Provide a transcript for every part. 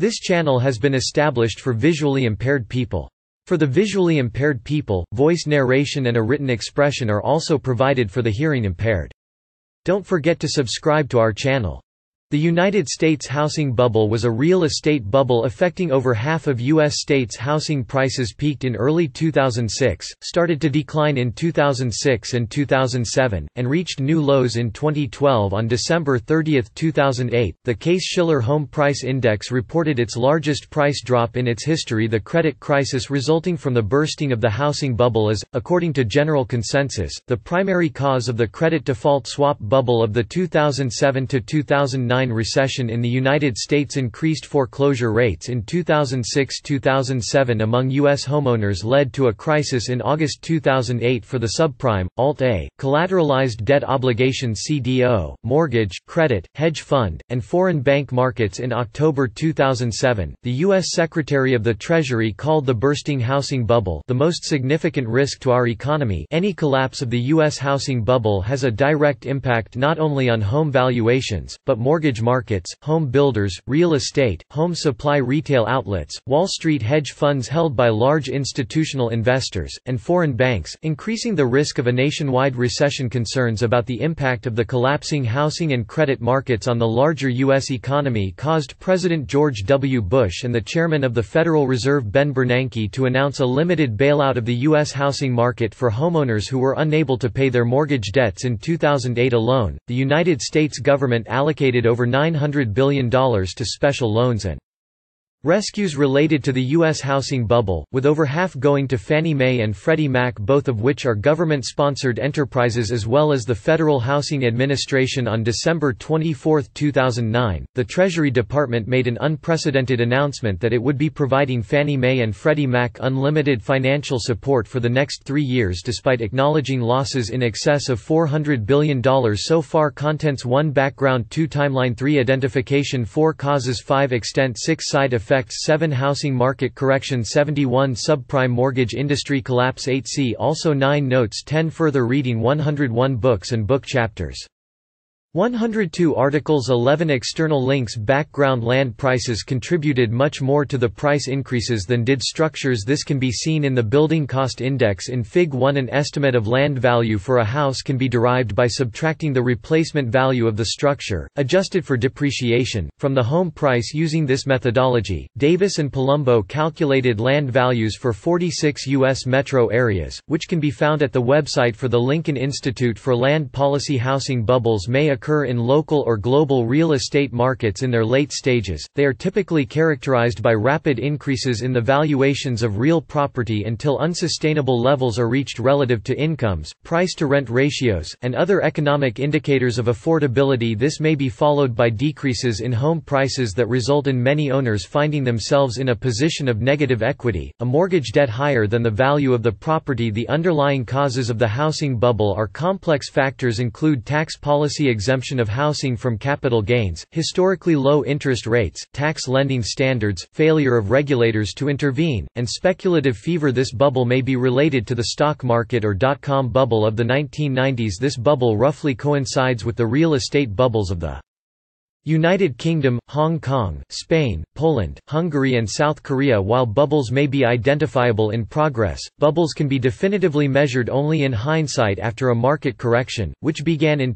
This channel has been established for visually impaired people. For the visually impaired people, voice narration and a written expression are also provided for the hearing impaired. Don't forget to subscribe to our channel. The United States housing bubble was a real estate bubble affecting over half of U.S. states. Housing prices peaked in early 2006, started to decline in 2006 and 2007, and reached new lows in 2012. On December 30, 2008, the Case-Shiller Home Price Index reported its largest price drop in its history. The credit crisis resulting from the bursting of the housing bubble is, according to general consensus, the primary cause of the credit default swap bubble of the 2007 to 2009 recession in the United States. Increased foreclosure rates in 2006–2007 among U.S. homeowners led to a crisis in August 2008 for the subprime, Alt-A, collateralized debt obligation (CDO), mortgage, credit, hedge fund, and foreign bank markets. In October 2007, the U.S. Secretary of the Treasury called the bursting housing bubble the most significant risk to our economy. Any collapse of the U.S. housing bubble has a direct impact not only on home valuations, but mortgage markets, home builders, real estate, home supply retail outlets, Wall Street hedge funds held by large institutional investors, and foreign banks, increasing the risk of a nationwide recession. Concerns about the impact of the collapsing housing and credit markets on the larger U.S. economy caused President George W. Bush and the chairman of the Federal Reserve Ben Bernanke to announce a limited bailout of the U.S. housing market for homeowners who were unable to pay their mortgage debts. In 2008 alone, the United States government allocated over $900 billion to special loans and rescues related to the U.S. housing bubble, with over half going to Fannie Mae and Freddie Mac, both of which are government-sponsored enterprises, as well as the Federal Housing Administration. On December 24, 2009, the Treasury Department made an unprecedented announcement that it would be providing Fannie Mae and Freddie Mac unlimited financial support for the next 3 years despite acknowledging losses in excess of $400 billion so far. Contents: 1 Background, 2 Timeline, 3 Identification, 4 Causes, 5 Extent, 6 Side Effects, 7 Housing market correction, 71 Subprime mortgage industry collapse, 8 See also, 9 Notes, 10 Further reading, 101 Books and book chapters, 102 articles, 11 external links. Background: land prices contributed much more to the price increases than did structures. This can be seen in the Building Cost Index in Fig. 1. An estimate of land value for a house can be derived by subtracting the replacement value of the structure, adjusted for depreciation, from the home price. Using this methodology, Davis and Palumbo calculated land values for 46 U.S. metro areas, which can be found at the website for the Lincoln Institute for Land Policy. Housing bubbles may occur in local or global real estate markets in their late stages. They are typically characterized by rapid increases in the valuations of real property until unsustainable levels are reached relative to incomes, price-to-rent ratios, and other economic indicators of affordability. This may be followed by decreases in home prices that result in many owners finding themselves in a position of negative equity, a mortgage debt higher than the value of the property. The underlying causes of the housing bubble are complex. Factors include tax policy exemption of housing from capital gains, historically low interest rates, tax lending standards, failure of regulators to intervene, and speculative fever. This bubble may be related to the stock market or dot-com bubble of the 1990s. This bubble roughly coincides with the real estate bubbles of the United Kingdom, Hong Kong, Spain, Poland, Hungary and South Korea. While bubbles may be identifiable in progress, bubbles can be definitively measured only in hindsight after a market correction, which began in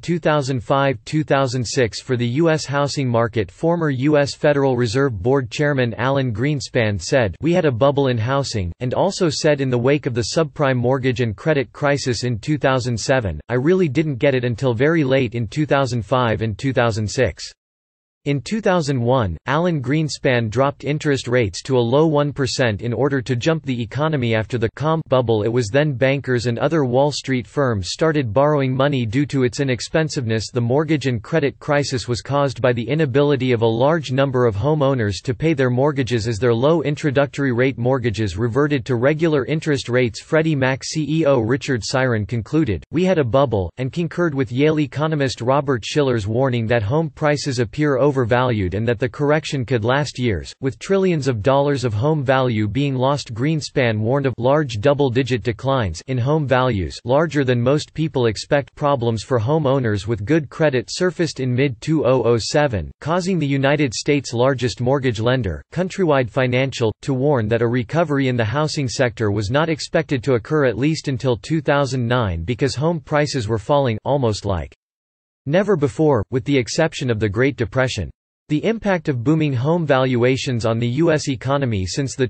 2005–2006 for the U.S. housing market. Former U.S. Federal Reserve Board Chairman Alan Greenspan said, "We had a bubble in housing," and also said in the wake of the subprime mortgage and credit crisis in 2007, "I really didn't get it until very late in 2005 and 2006. In 2001, Alan Greenspan dropped interest rates to a low 1% in order to jump the economy after the com bubble. It was then bankers and other Wall Street firms started borrowing money due to its inexpensiveness. The mortgage and credit crisis was caused by the inability of a large number of homeowners to pay their mortgages as their low introductory rate mortgages reverted to regular interest rates. Freddie Mac CEO Richard Siron concluded, "We had a bubble," and concurred with Yale economist Robert Shiller's warning that home prices appear over overvalued and that the correction could last years, with trillions of dollars of home value being lost. Greenspan warned of large double-digit declines in home values larger than most people expect. Problems for home owners with good credit surfaced in mid-2007, causing the United States' largest mortgage lender, Countrywide Financial, to warn that a recovery in the housing sector was not expected to occur at least until 2009 because home prices were falling almost like never before, with the exception of the Great Depression. The impact of booming home valuations on the U.S. economy since the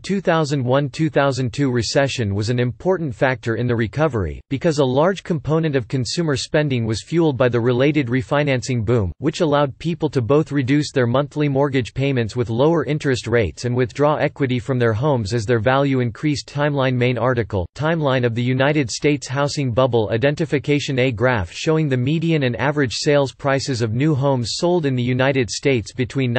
2001–2002 recession was an important factor in the recovery, because a large component of consumer spending was fueled by the related refinancing boom, which allowed people to both reduce their monthly mortgage payments with lower interest rates and withdraw equity from their homes as their value increased. Timeline Main article, Timeline of the United States Housing Bubble Identification. A graph showing the median and average sales prices of new homes sold in the United States between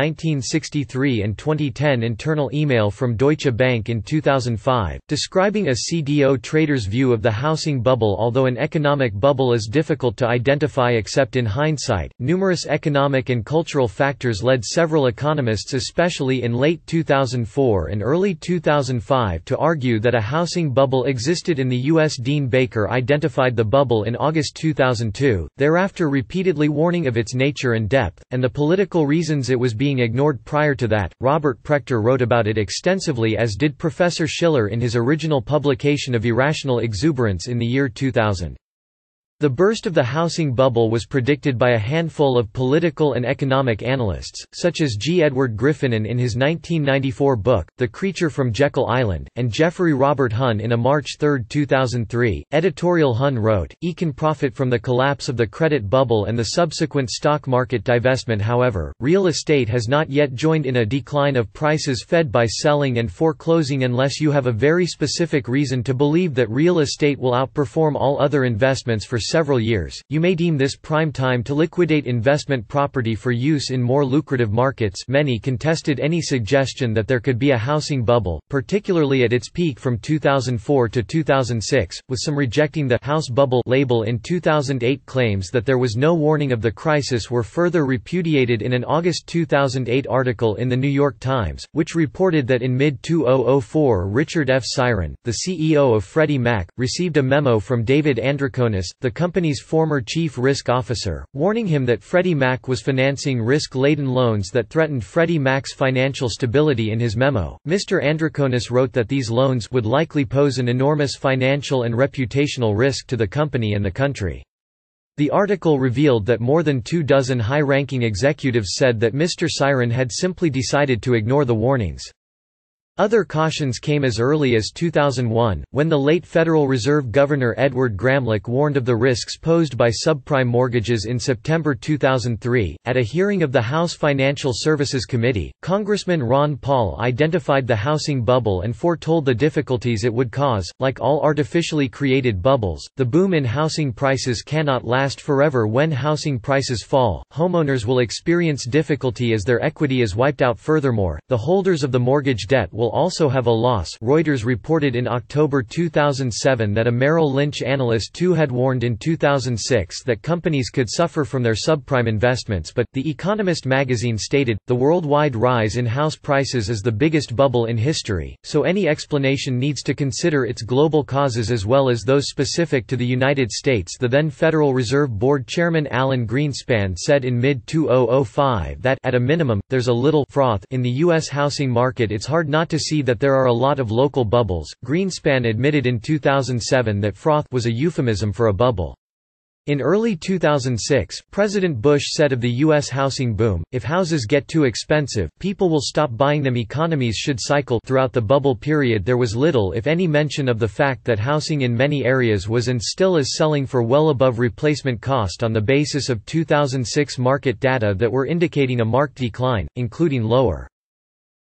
1963 and 2010. Internal email from Deutsche Bank in 2005, describing a CDO trader's view of the housing bubble. Although an economic bubble is difficult to identify except in hindsight, numerous economic and cultural factors led several economists, especially in late 2004 and early 2005, to argue that a housing bubble existed in the U.S. Dean Baker identified the bubble in August 2002, thereafter repeatedly warning of its nature and depth, and the political reasons it was being ignored prior to that. Robert Prechter wrote about it extensively, as did Professor Schiller in his original publication of Irrational Exuberance in the year 2000. The burst of the housing bubble was predicted by a handful of political and economic analysts, such as G. Edward Griffinan in his 1994 book, The Creature from Jekyll Island, and Jeffrey Robert Hunn in a March 3, 2003, editorial. Hunn wrote, "E can profit from the collapse of the credit bubble and the subsequent stock market divestment. However, real estate has not yet joined in a decline of prices fed by selling and foreclosing unless you have a very specific reason to believe that real estate will outperform all other investments for several years. You may deem this prime time to liquidate investment property for use in more lucrative markets." Many contested any suggestion that there could be a housing bubble, particularly at its peak from 2004 to 2006, with some rejecting the house bubble label in 2008. Claims that there was no warning of the crisis were further repudiated in an August 2008 article in the New York Times, which reported that in mid-2004 Richard F. Siren, the CEO of Freddie Mac, received a memo from David Androkonis, the company's former chief risk officer, warning him that Freddie Mac was financing risk-laden loans that threatened Freddie Mac's financial stability. In his memo, Mr. Androkonis wrote that these loans would likely pose an enormous financial and reputational risk to the company and the country. The article revealed that more than 24 high-ranking executives said that Mr. Siren had simply decided to ignore the warnings. Other cautions came as early as 2001, when the late Federal Reserve Governor Edward Gramlich warned of the risks posed by subprime mortgages. In September 2003, at a hearing of the House Financial Services Committee, Congressman Ron Paul identified the housing bubble and foretold the difficulties it would cause. Like all artificially created bubbles, the boom in housing prices cannot last forever. When housing prices fall, homeowners will experience difficulty as their equity is wiped out. Furthermore, the holders of the mortgage debt will also have a loss. Reuters reported in October 2007 that a Merrill Lynch analyst too had warned in 2006 that companies could suffer from their subprime investments, but, The Economist magazine stated, the worldwide rise in house prices is the biggest bubble in history, so any explanation needs to consider its global causes as well as those specific to the United States. The then Federal Reserve Board Chairman Alan Greenspan said in mid-2005 that, at a minimum, there's a little froth in the U.S. housing market. It's hard not to see that there are a lot of local bubbles. Greenspan admitted in 2007 that froth was a euphemism for a bubble. In early 2006, President Bush said of the U.S. housing boom, "If houses get too expensive, people will stop buying them." Economies should cycle. Throughout the bubble period there was little if any mention of the fact that housing in many areas was and still is selling for well above replacement cost on the basis of 2006 market data that were indicating a marked decline, including lower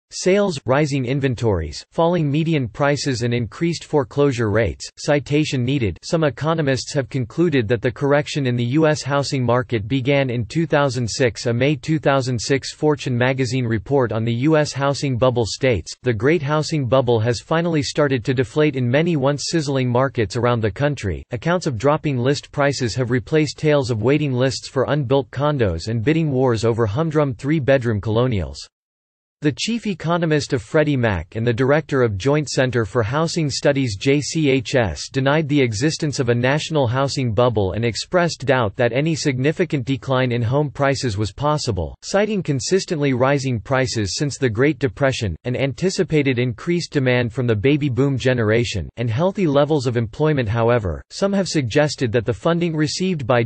Sales, rising inventories, falling median prices and increased foreclosure rates. Citation needed. Some economists have concluded that the correction in the U.S. housing market began in 2006. A May 2006 Fortune magazine report on the U.S. housing bubble states, "The Great Housing Bubble has finally started to deflate in many once sizzling markets around the country. Accounts of dropping list prices have replaced tales of waiting lists for unbuilt condos and bidding wars over humdrum three-bedroom colonials." The chief economist of Freddie Mac and the director of Joint Center for Housing Studies JCHS denied the existence of a national housing bubble and expressed doubt that any significant decline in home prices was possible, citing consistently rising prices since the Great Depression, an anticipated increased demand from the baby boom generation, and healthy levels of employment. However, some have suggested that the funding received by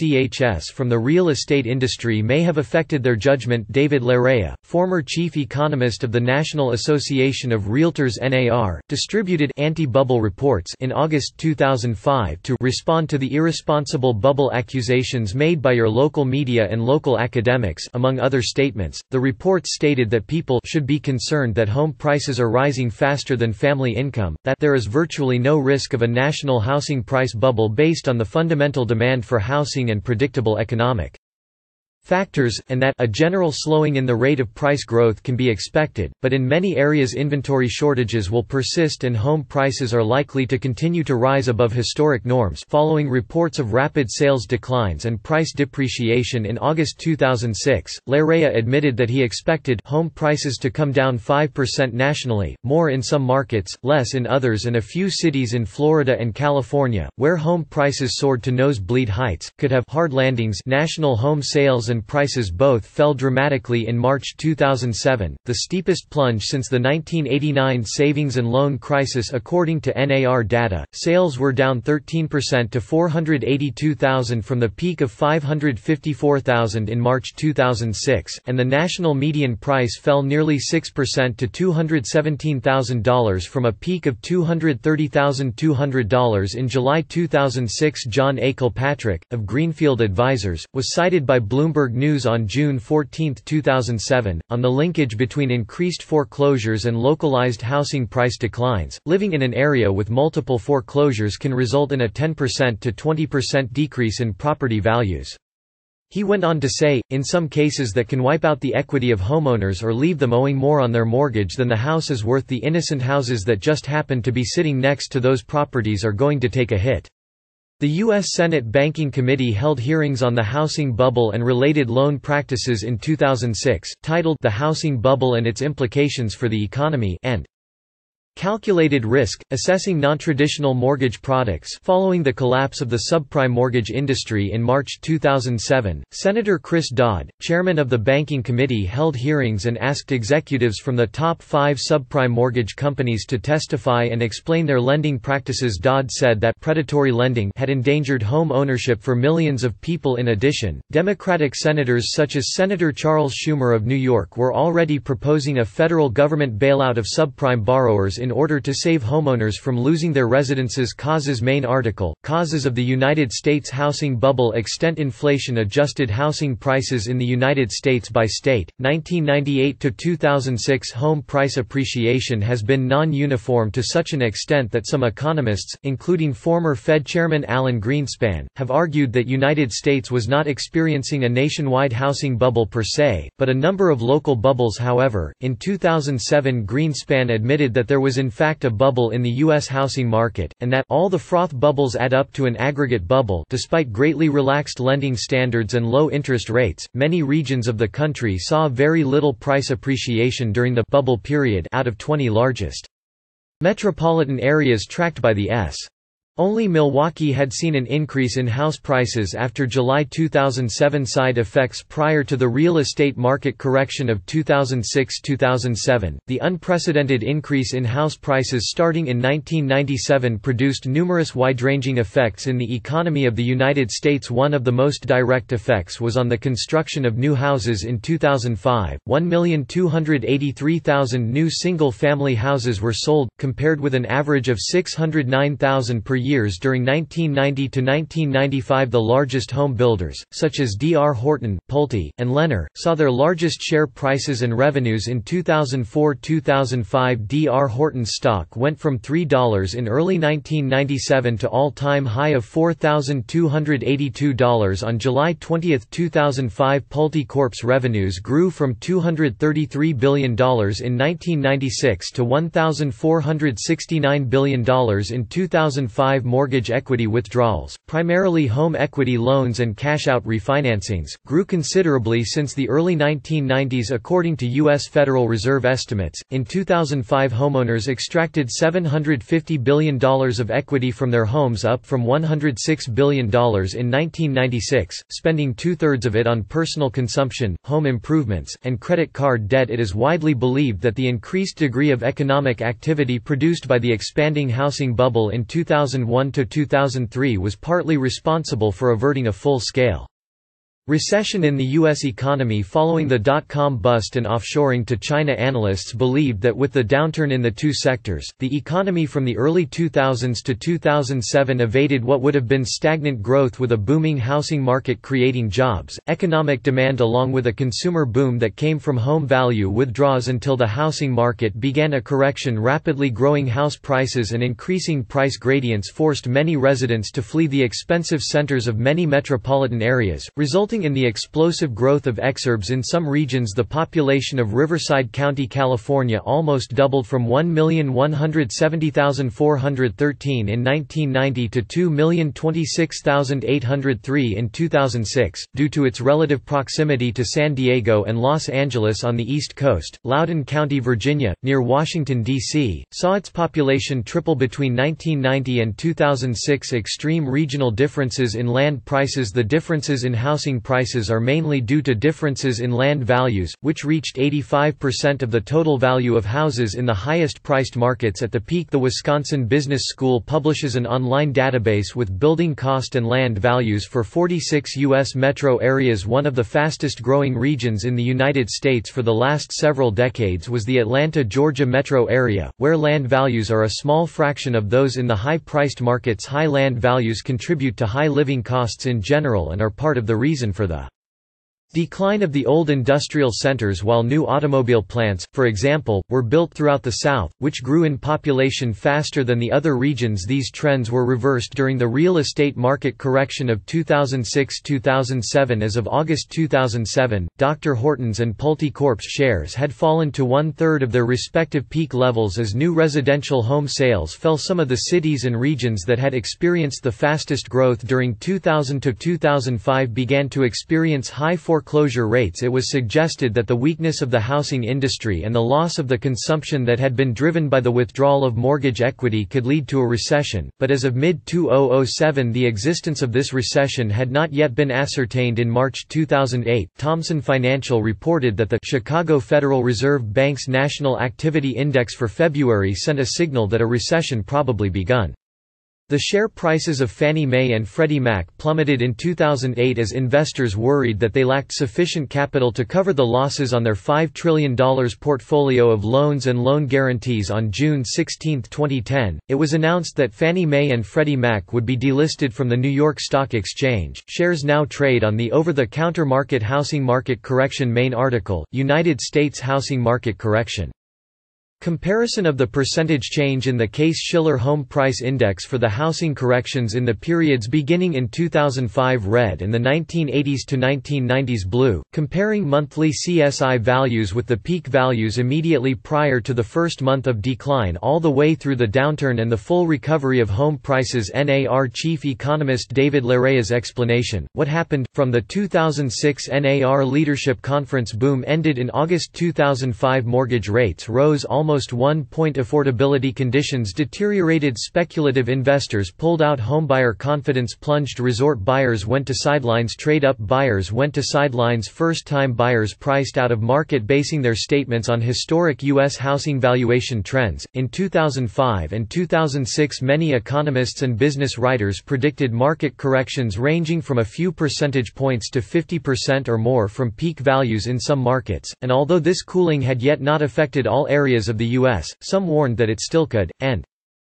JCHS from the real estate industry may have affected their judgment. David Larrea, former chief economist of the National Association of Realtors (NAR), distributed anti-bubble reports in August 2005 to respond to the irresponsible bubble accusations made by your local media and local academics. Among other statements, the reports stated that people should be concerned that home prices are rising faster than family income, that there is virtually no risk of a national housing price bubble based on the fundamental demand for housing and predictable economic factors, and that a general slowing in the rate of price growth can be expected, but in many areas inventory shortages will persist and home prices are likely to continue to rise above historic norms. Following reports of rapid sales declines and price depreciation in August 2006, Larrea admitted that he expected home prices to come down 5% nationally, more in some markets, less in others, and a few cities in Florida and California, where home prices soared to nosebleed heights, could have hard landings. National home sales and prices both fell dramatically in March 2007, the steepest plunge since the 1989 savings and loan crisis. According to NAR data, sales were down 13% to 482,000 from the peak of 554,000 in March 2006, and the national median price fell nearly 6% to $217,000 from a peak of $230,200 in July 2006. John A. Kilpatrick, of Greenfield Advisors, was cited by Bloomberg News on June 14, 2007, on the linkage between increased foreclosures and localized housing price declines. Living in an area with multiple foreclosures can result in a 10% to 20% decrease in property values. He went on to say, in some cases that can wipe out the equity of homeowners or leave them owing more on their mortgage than the house is worth. The innocent houses that just happen to be sitting next to those properties are going to take a hit. The U.S. Senate Banking Committee held hearings on the housing bubble and related loan practices in 2006, titled "The Housing Bubble and Its Implications for the Economy" and "Calculated Risk, Assessing Nontraditional Mortgage Products." Following the collapse of the subprime mortgage industry in March 2007, Senator Chris Dodd, chairman of the Banking Committee, held hearings and asked executives from the top 5 subprime mortgage companies to testify and explain their lending practices. Dodd said that predatory lending had endangered home ownership for millions of people. In addition, Democratic senators such as Senator Charles Schumer of New York were already proposing a federal government bailout of subprime borrowers in order to save homeowners from losing their residences. Causes. Main article, Causes of the United States Housing Bubble. Extent. Inflation-adjusted housing prices in the United States by state, 1998 to 2006. Home price appreciation has been non-uniform to such an extent that some economists, including former Fed Chairman Alan Greenspan, have argued that United States was not experiencing a nationwide housing bubble per se, but a number of local bubbles. However, in 2007 Greenspan admitted that there was in fact a bubble in the U.S. housing market, and that all the froth bubbles add up to an aggregate bubble. Despite greatly relaxed lending standards and low interest rates, many regions of the country saw very little price appreciation during the bubble period. Out of 20 largest metropolitan areas tracked by the S. Only Milwaukee had seen an increase in house prices after July 2007. Side effects. Prior to the real estate market correction of 2006–2007, the unprecedented increase in house prices starting in 1997 produced numerous wide-ranging effects in the economy of the United States. One of the most direct effects was on the construction of new houses. In 2005, 1,283,000 new single-family houses were sold, compared with an average of 609,000 per year years during 1990 to 1995. The largest home builders, such as D.R. Horton, Pulte, and Lennar, saw their largest share prices and revenues in 2004-2005. D.R. Horton's stock went from $3 in early 1997 to all-time high of $4,282 on July 20, 2005. Pulte Corp's revenues grew from $233 billion in 1996 to $1,469 billion in 2005. Mortgage equity withdrawals, primarily home equity loans and cash-out refinancings, grew considerably since the early 1990s according to U.S. Federal Reserve estimates. In 2005, homeowners extracted $750 billion of equity from their homes, up from $106 billion in 1996, spending two-thirds of it on personal consumption, home improvements, and credit card debt. It is widely believed that the increased degree of economic activity produced by the expanding housing bubble in 2001–2003 was partly responsible for averting a full-scale recession in the U.S. economy following the dot-com bust and offshoring to China. Analysts believed that with the downturn in the two sectors, the economy from the early 2000s to 2007 evaded what would have been stagnant growth, with a booming housing market creating jobs, economic demand along with a consumer boom that came from home value withdrawals until the housing market began a correction. Rapidly growing house prices and increasing price gradients forced many residents to flee the expensive centers of many metropolitan areas, resulting in the explosive growth of exurbs in some regions. The population of Riverside County, California almost doubled from 1,170,413 in 1990 to 2,026,803 in 2006, due to its relative proximity to San Diego and Los Angeles on the East Coast. Loudoun County, Virginia, near Washington, D.C., saw its population triple between 1990 and 2006. Extreme regional differences in land prices. The differences in housing prices are mainly due to differences in land values, which reached 85% of the total value of houses in the highest-priced markets at the peak. The Wisconsin Business School publishes an online database with building cost and land values for 46 U.S. metro areas. One of the fastest-growing regions in the United States for the last several decades was the Atlanta, Georgia metro area, where land values are a small fraction of those in the high-priced markets. High land values contribute to high living costs in general and are part of the reason for the decline of the old industrial centers, while new automobile plants, for example, were built throughout the South, which grew in population faster than the other regions. These trends were reversed during the real estate market correction of 2006–2007. As of August 2007, Dr. Horton's and Pulte Corp's shares had fallen to one-third of their respective peak levels as new residential home sales fell. Some of the cities and regions that had experienced the fastest growth during 2000–2005 began to experience high foreclosure rates. It was suggested that the weakness of the housing industry and the loss of the consumption that had been driven by the withdrawal of mortgage equity could lead to a recession, but as of mid-2007 the existence of this recession had not yet been ascertained. In March 2008, Thomson Financial reported that the Chicago Federal Reserve Bank's National Activity Index for February sent a signal that a recession probably begun. The share prices of Fannie Mae and Freddie Mac plummeted in 2008 as investors worried that they lacked sufficient capital to cover the losses on their $5 trillion portfolio of loans and loan guarantees. On June 16, 2010, it was announced that Fannie Mae and Freddie Mac would be delisted from the New York Stock Exchange. Shares now trade on the over-the-counter market. Housing market correction. Main article, United States housing market correction. Comparison of the percentage change in the Case-Shiller Home Price Index for the housing corrections in the periods beginning in 2005 red and the 1980s to 1990s blue, comparing monthly CSI values with the peak values immediately prior to the first month of decline all the way through the downturn and the full recovery of home prices. NAR Chief Economist David Larrea's explanation, what happened, from the 2006 NAR Leadership Conference boom ended in August 2005. Mortgage rates rose almost 1 point. Affordability conditions deteriorated. Speculative investors pulled out. Homebuyer confidence plunged. Resort buyers went to sidelines. Trade-up buyers went to sidelines. First-time buyers priced out of market, basing their statements on historic U.S. housing valuation trends. In 2005 and 2006, many economists and business writers predicted market corrections ranging from a few percentage points to 50% or more from peak values in some markets, and although this cooling had yet not affected all areas of the U.S., some warned that it still could, and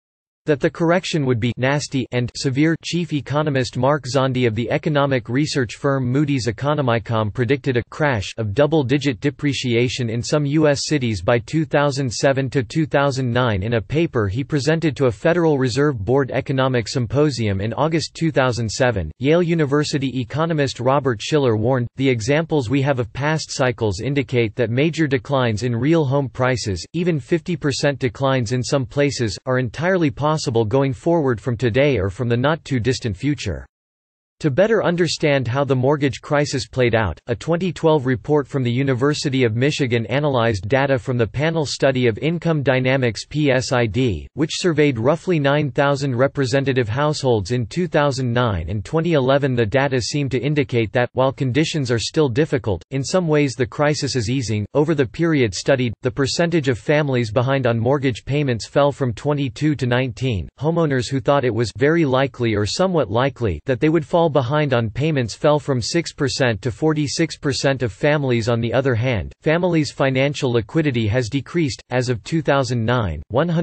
That the correction would be nasty and severe. Chief economist Mark Zandi of the economic research firm Moody's Economicom predicted a crash of double-digit depreciation in some U.S. cities by 2007 to 2009 in a paper he presented to a Federal Reserve Board economic symposium in August 2007. Yale University economist Robert Shiller warned, "The examples we have of past cycles indicate that major declines in real home prices, even 50% declines in some places, are entirely possible going forward from today or from the not-too-distant future." To better understand how the mortgage crisis played out, a 2012 report from the University of Michigan analyzed data from the Panel Study of Income Dynamics (PSID), which surveyed roughly 9,000 representative households in 2009 and 2011. The data seem to indicate that, while conditions are still difficult, in some ways the crisis is easing. Over the period studied, the percentage of families behind on mortgage payments fell from 22 to 19. Homeowners who thought it was very likely or somewhat likely that they would fall behind on payments fell from 6% to 46% of families. On the other hand, families' financial liquidity has decreased. As of 2009,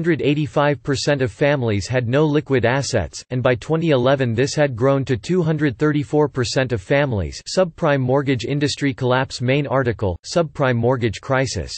185% of families had no liquid assets, and by 2011 this had grown to 234% of families. Subprime mortgage industry collapse. Main article, Subprime mortgage crisis.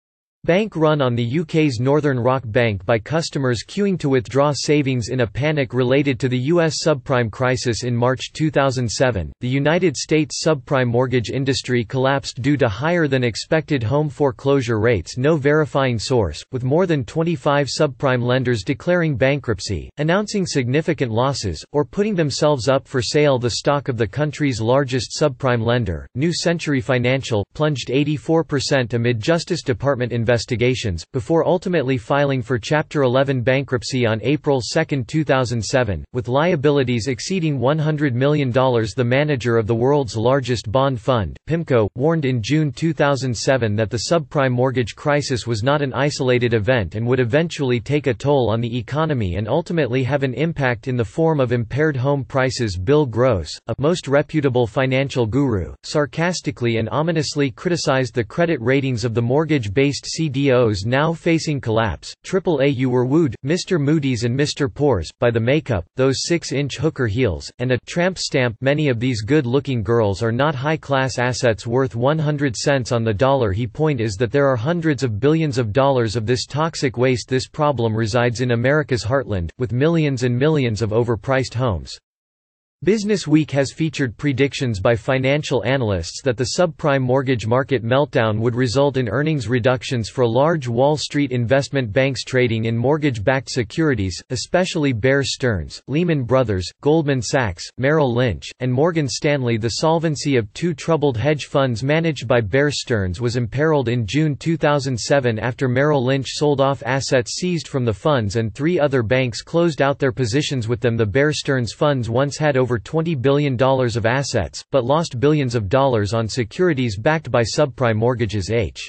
Bank run on the UK's Northern Rock Bank by customers queuing to withdraw savings in a panic related to the US subprime crisis in March 2007. The United States subprime mortgage industry collapsed due to higher than expected home foreclosure rates. No verifying source, with more than 25 subprime lenders declaring bankruptcy, announcing significant losses, or putting themselves up for sale. The stock of the country's largest subprime lender, New Century Financial, plunged 84% amid Justice Department investigations, before ultimately filing for Chapter 11 bankruptcy on April 2, 2007, with liabilities exceeding $100 million. The manager of the world's largest bond fund, PIMCO, warned in June 2007 that the subprime mortgage crisis was not an isolated event and would eventually take a toll on the economy and ultimately have an impact in the form of impaired home prices. Bill Gross, a most reputable financial guru, sarcastically and ominously criticized the credit ratings of the mortgage-based CDOs now facing collapse. AAA. You were wooed, Mr. Moody's and Mr. Poor's, by the makeup, those 6-inch hooker heels, and a tramp stamp. Many of these good-looking girls are not high-class assets worth 100 cents on the dollar. His point is that there are hundreds of billions of dollars of this toxic waste. This problem resides in America's heartland, with millions and millions of overpriced homes. Business Week has featured predictions by financial analysts that the subprime mortgage market meltdown would result in earnings reductions for large Wall Street investment banks trading in mortgage-backed securities, especially Bear Stearns, Lehman Brothers, Goldman Sachs, Merrill Lynch, and Morgan Stanley. The solvency of two troubled hedge funds managed by Bear Stearns was imperiled in June 2007 after Merrill Lynch sold off assets seized from the funds and three other banks closed out their positions with them. The Bear Stearns funds once had over $20 billion of assets, but lost billions of dollars on securities backed by subprime mortgages.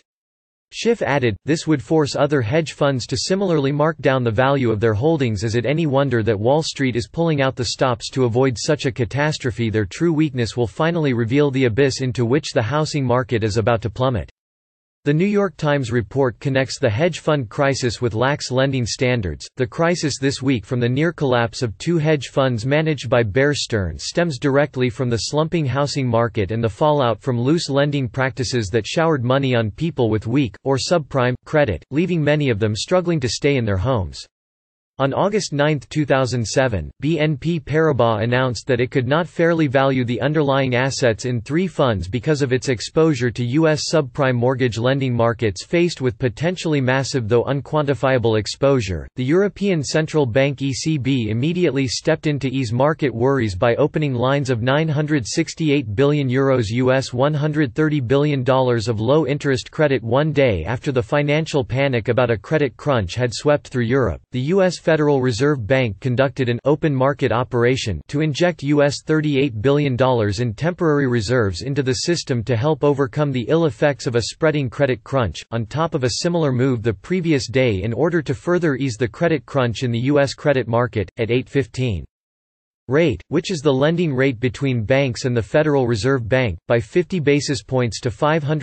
Schiff added, this would force other hedge funds to similarly mark down the value of their holdings. Is it any wonder that Wall Street is pulling out the stops to avoid such a catastrophe? Their true weakness will finally reveal the abyss into which the housing market is about to plummet. The New York Times report connects the hedge fund crisis with lax lending standards. The crisis this week from the near collapse of two hedge funds managed by Bear Stearns stems directly from the slumping housing market and the fallout from loose lending practices that showered money on people with weak, or subprime, credit, leaving many of them struggling to stay in their homes. On August 9, 2007, BNP Paribas announced that it could not fairly value the underlying assets in three funds because of its exposure to U.S. subprime mortgage lending markets. Faced with potentially massive though unquantifiable exposure, the European Central Bank (ECB) immediately stepped in to ease market worries by opening lines of €968 billion US $130 billion of low-interest credit one day after the financial panic about a credit crunch had swept through Europe. The U.S. Federal Reserve Bank conducted an open market operation to inject US $38 billion in temporary reserves into the system to help overcome the ill effects of a spreading credit crunch, on top of a similar move the previous day in order to further ease the credit crunch in the U.S. credit market. At 8:15 rate, which is the lending rate between banks and the Federal Reserve Bank, by 50 basis points to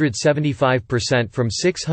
575% from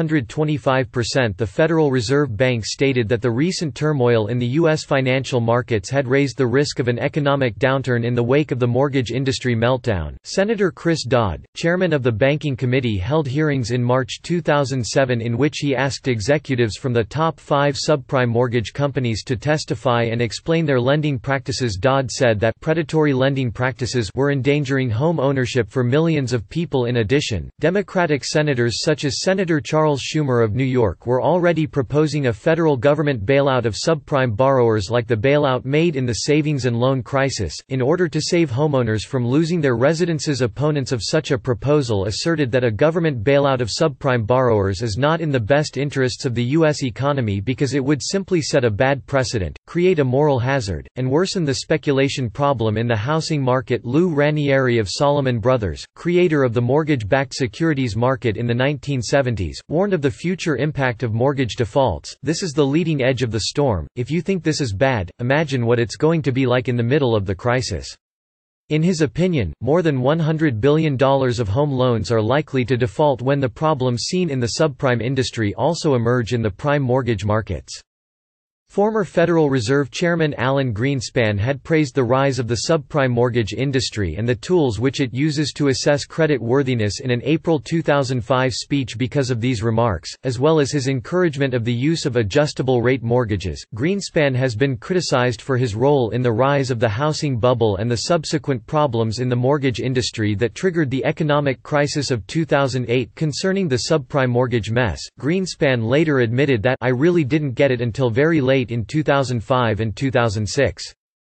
625%. The Federal Reserve Bank stated that the recent turmoil in the U.S. financial markets had raised the risk of an economic downturn in the wake of the mortgage industry meltdown. Senator Chris Dodd, chairman of the Banking Committee, held hearings in March 2007 in which he asked executives from the top 5 subprime mortgage companies to testify and explain their lending practices. Dodd said that predatory lending practices were endangering home ownership for millions of people. In addition, Democratic senators such as Senator Charles Schumer of New York were already proposing a federal government bailout of subprime borrowers like the bailout made in the savings and loan crisis, in order to save homeowners from losing their residences. Opponents of such a proposal asserted that a government bailout of subprime borrowers is not in the best interests of the U.S. economy because it would simply set a bad precedent, create a moral hazard, and worsen the speculation problem in the housing market. Lou Ranieri of Salomon Brothers, creator of the mortgage-backed securities market in the 1970s, warned of the future impact of mortgage defaults. This is the leading edge of the storm. If you think this is bad, imagine what it's going to be like in the middle of the crisis. In his opinion, more than $100 billion of home loans are likely to default when the problems seen in the subprime industry also emerge in the prime mortgage markets. Former Federal Reserve Chairman Alan Greenspan had praised the rise of the subprime mortgage industry and the tools which it uses to assess credit worthiness in an April 2005 speech. Because of these remarks, as well as his encouragement of the use of adjustable-rate mortgages, Greenspan has been criticized for his role in the rise of the housing bubble and the subsequent problems in the mortgage industry that triggered the economic crisis of 2008. Concerning the subprime mortgage mess, Greenspan later admitted that, "I really didn't get it until very late in 2005 and 2006.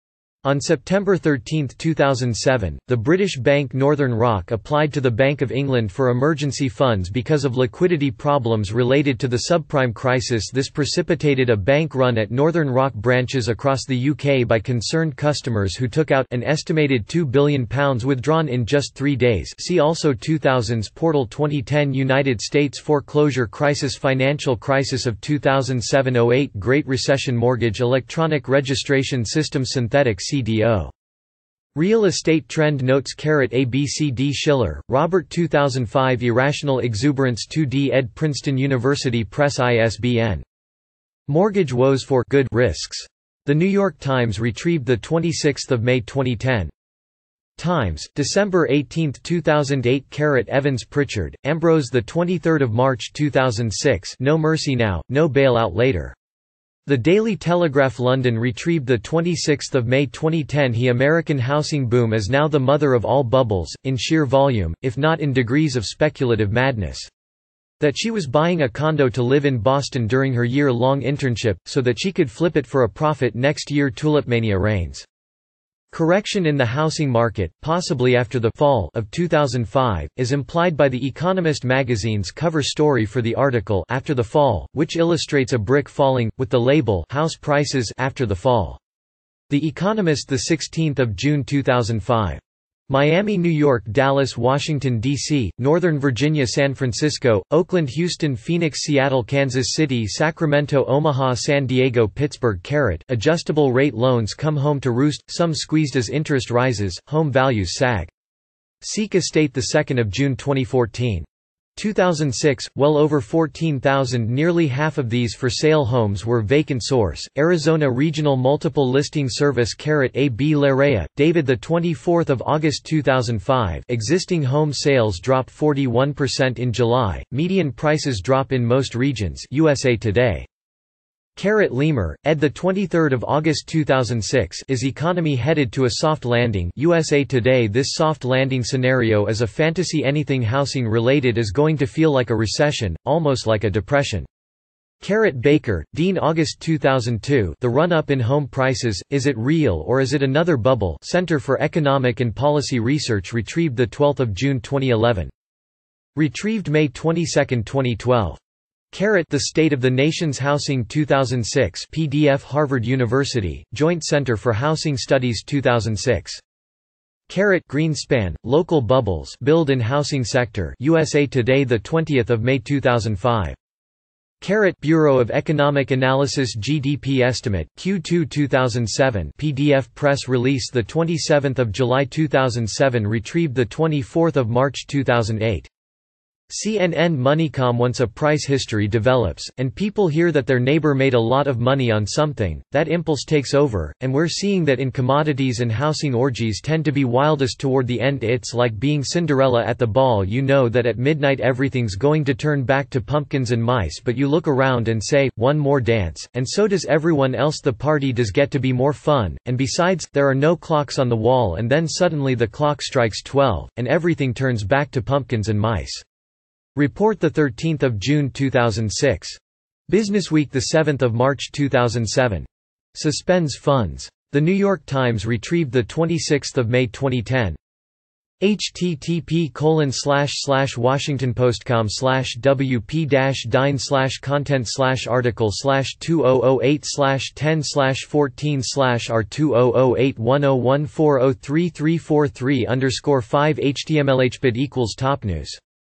On September 13, 2007, the British bank Northern Rock applied to the Bank of England for emergency funds because of liquidity problems related to the subprime crisis. This precipitated a bank run at Northern Rock branches across the UK by concerned customers who took out an estimated £2 billion withdrawn in just 3 days. See also 2000s portal 2010 United States foreclosure crisis financial crisis of 2007-08 Great Recession mortgage electronic registration system synthetic CDO. Real Estate Trend Notes ABCD Schiller, Robert 2005 Irrational Exuberance 2D ed. Princeton University Press ISBN. Mortgage Woes for Good Risks. The New York Times retrieved 26 May 2010. Times, December 18, 2008 Evans Pritchard, Ambrose 23 March 2006 No Mercy Now, No Bailout Later. The Daily Telegraph London retrieved 26 May 2010 The American housing boom is now the mother of all bubbles, in sheer volume, if not in degrees of speculative madness. That she was buying a condo to live in Boston during her year-long internship, so that she could flip it for a profit next year. Tulipmania reigns. Correction in the housing market, possibly after the fall of 2005, is implied by The Economist magazine's cover story for the article After the Fall, which illustrates a brick falling, with the label House Prices After the Fall. The Economist, 16 June 2005. Miami, New York, Dallas, Washington, D.C., Northern Virginia, San Francisco, Oakland, Houston, Phoenix, Seattle, Kansas City, Sacramento, Omaha, San Diego, Pittsburgh. Adjustable rate loans come home to roost, some squeezed as interest rises, home values sag. Seek Estate, 2 June 2014. 2006, well over 14,000, nearly half of these for sale homes were vacant. Source, Arizona Regional Multiple Listing Service. A.B. Larea, David 24 August 2005 Existing home sales drop 41% in July, median prices drop in most regions. USA Today. Lemur, ed. 23 August 2006 Is economy headed to a soft landing? USA Today. This soft landing scenario is a fantasy. Anything housing related is going to feel like a recession, almost like a depression. Baker, Dean. August 2002 The run-up in home prices, is it real or is it another bubble? Center for Economic and Policy Research retrieved 12 June 2011. Retrieved May 22, 2012. The State of the Nation's Housing 2006 PDF Harvard University, Joint Center for Housing Studies 2006. Greenspan, Local Bubbles Build in Housing Sector USA Today 20 May 2005. Bureau of Economic Analysis GDP Estimate, Q2 2007 PDF press release 27 July 2007 retrieved 24 March 2008. CNN Moneycom. Once a price history develops, and people hear that their neighbor made a lot of money on something, that impulse takes over, and we're seeing that in commodities, and housing orgies tend to be wildest toward the end. It's like being Cinderella at the ball. You know that at midnight everything's going to turn back to pumpkins and mice, but you look around and say, one more dance, and so does everyone else. The party does get to be more fun, and besides, there are no clocks on the wall, and then suddenly the clock strikes 12, and everything turns back to pumpkins and mice. Report 13 June 2006. Businessweek 7 March 2007. Suspends funds. The New York Times retrieved 26 May 2010. http://washingtonpost.com/wp-dine/content/article/2008/10/14/r20081014033343_5 htmlhbid equals top news